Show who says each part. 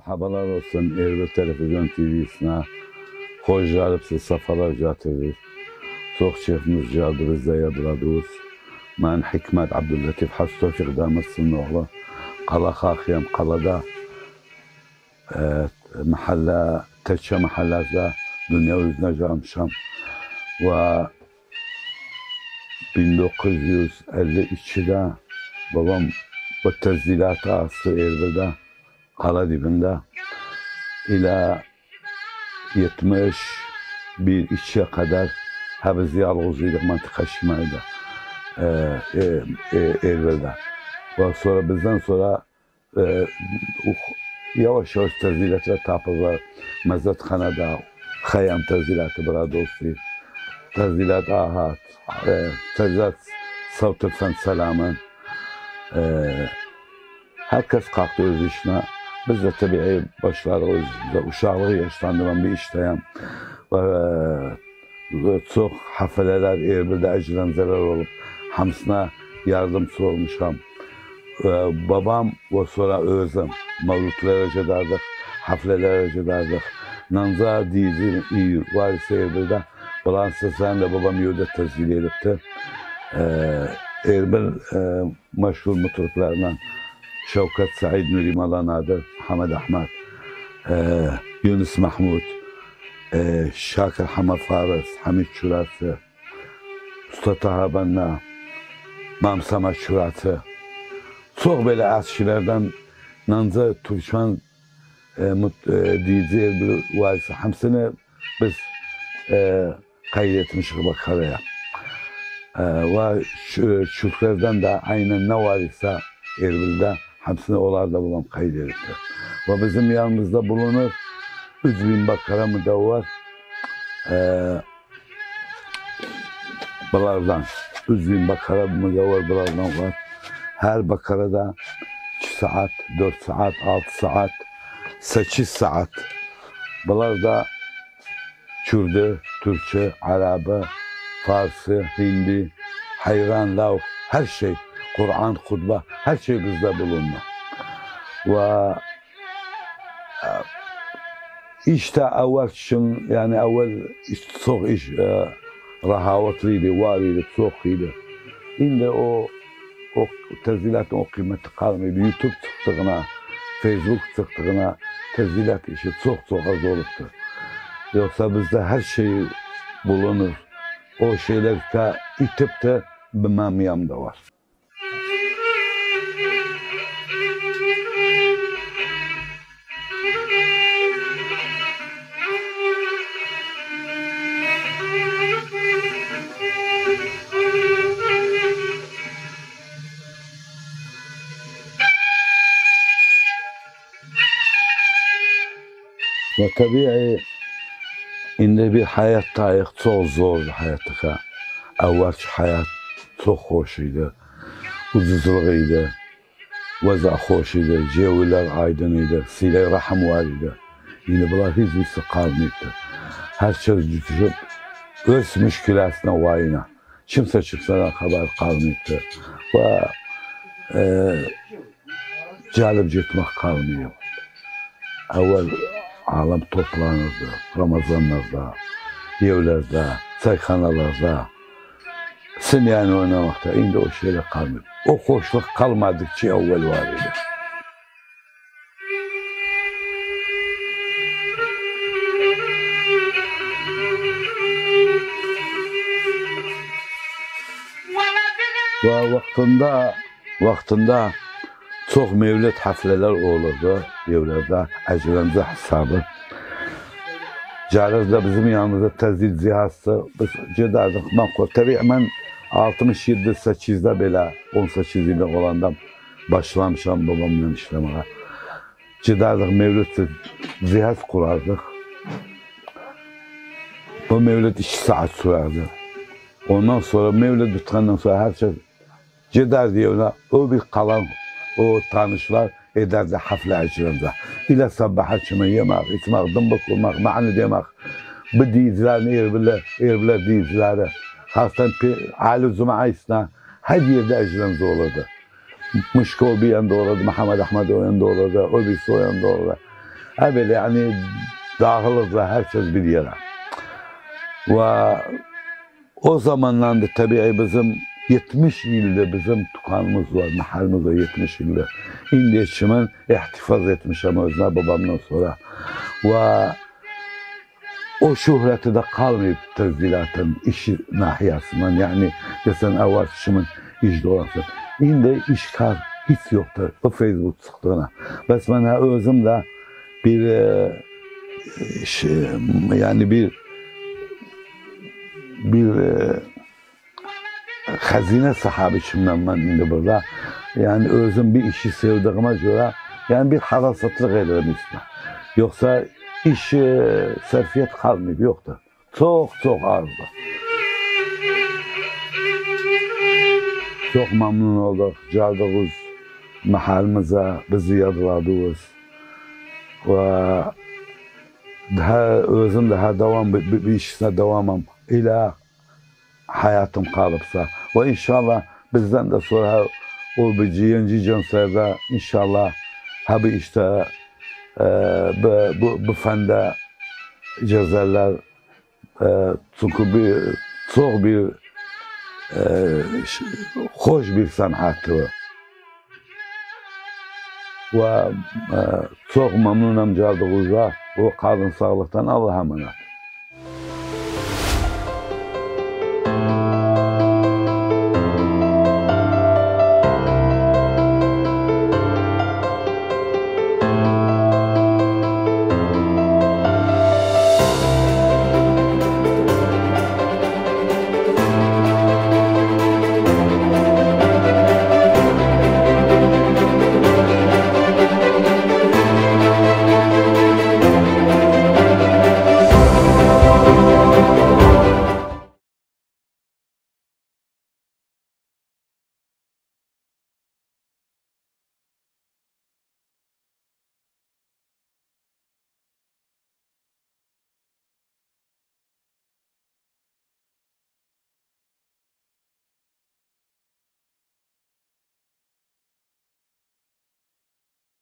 Speaker 1: Merhabalar olsun Erbil Televizyon TV'sine. Hoş geldiniz, sefalar getirdiniz. Çok keyfimiz geldi, biz de yadladınız. Ben Hikmet Abdüllatif Hastofik Daması'nın oğlu. Kala Khakiyem, Kala'da mahalle, Tekke mahallede dünya yüzüne gelmişim. Ve 1952'de babam bu tezdilatı astı Erbil'de, Kala dibinde. İlà 71-2'ye kadar hepimiz yalnızıydık mantıka şimalde Erbil'de. Ve sonra bizden sonra yavaş yavaş tezdilatlar tapırlar. Mezzetxanada Xayyam tezdilatı burada olsun. Tezdilat Ahat, tezdilat Savtırsan Selamın. Herkes kalktı öz işine. Biz de tabii başlarız, uşaqlığı yaşlandığım bir işteyim. Ve çok hafeleler Erbil'de ecrenzeler olup hamısına yardımcı olmuşam. Babam ve sonra özüm mevlütlere giderdik, haflelere giderdik. Nanza dizim iyi varsa Erbil'de. Balansı sen de babam yolda tezgil edipti. Erbil meşhur mutluluklarından Şevket Said Nuri Malanadır, Muhammed Ahmet, Yunus Mahmud, Şakir Hamad Faris, Hamid Şurası, Usta Taha Banna, Mamsama Şurası. Çok böyle aşçılardan Nanza Türkmen dizi Erbil varsa hamsını biz kaydetmişiz bakaraya. Ve Şükür'den de aynen ne var ise Erbil'de hepsini onlar da babam kaydedildi. Ve bizim yanımızda bulunur 3000 bakara müdevvar bunlardan 3000 bakara müdevvar bunlardan var. Her bakarada 2 saat, 4 saat, 6 saat, 8 saat. Bunlar da Kürdü, Türkçe, Arabı, Farsı, Hindi, hayran, lav, her şey. Kur'an, hutba, her şey bizde bulundu. Ve işte evvel için, yani evvel çok iş rahavetliydi, variydi, çok iyiydi. Şimdi o tezdilatın o kıymeti kalmıyordu. YouTube çıktığına, Facebook çıktığına tezdilat işi çok az oluptu. Yoksa bizde her şey bulunur. O şeyler itip de bilmem yanımda var. Ve tabii indi bir hayattayıq, çok zordu hayattıqa. Evvelki hayat çok hoş idi, ucuzluq idi, vəza hoş idi, cevilər aydın idi, silə rahim var idi. Yine bunlar hiç birisi kalmayıbdı. Herkes düşüp öz müşkülasına vayına. Kimse kimseden haber kalmayıbdı. Ve gelip gitmek kalmıyor. Evvel alem toplanırdı, Ramazanlarda, evlerde, çayxanalarda, sinyan oynamakta. Şimdi o şeyler kalmıyor. O hoşluk kalmadıkça evvel var idi. Ve vaktinde çok mevlid hafleler olurdu evlerde, ecrenze hesabı. Gelirdi bizim yanımızda tezdid cihazı, biz giderdik. Tabii ben 67-8'de belə, 18 ildə olanda başlamışam babamla işlemeye. Giderdik mevlid cihaz kurardık. Bu mevlid 2 saat sürerdi. Ondan sonra mevlid bitkenden sonra herkes giderdi evine, o bir kalan o tanışlar ederdi hafle ecrende. İle sabbaha kimi yemek, içmek, dımbık olmak, mani demek. Bu dizlerini Erbil'ler dizleri. Hasan Ali Zumais'na her yerde ecrende olurdu. Muşko bir yanda olurdu, Muhammed Ahmed o yanda olurdu, o birisi o yanda olurdu. Böyle yani dağılırlar herkes bir yere. Ve o zamanlarda tabii bizim 70 yılda bizim dükkanımız var, mahallemiz var 70 yılda. İndi içimin ihtifaz etmişim özüne babamdan sonra. Ve o şöhreti de kalmayıp tezdilatın işi nahiyasından yani desen evvel işimin işde olasın. İndi işkar hiç yoktu bu Facebook çıktığına. Bes bana özüm de bir yani bir hazine sahibi şimdiden ben indi burada. Yani özüm bir işi sevdiğime göre yani bir harasatlık ederim istedim. Yoksa iş serfiyet kalmayıp yoktu. Çok azdı. Çok memnun olduk. Geldiğiniz mahallemize bizi yadladınız. Ve daha özüm daha devam bir işine devamım ile hayatım kalıpsa. Ve inşallah bizden de sonra o bir cinselde inşallah ha bir işte bu fende cezerler çünkü çok bir hoş bir sanattı ve çok memnunum geldiğinizde o kadın sağlıktan Allah'a emanet.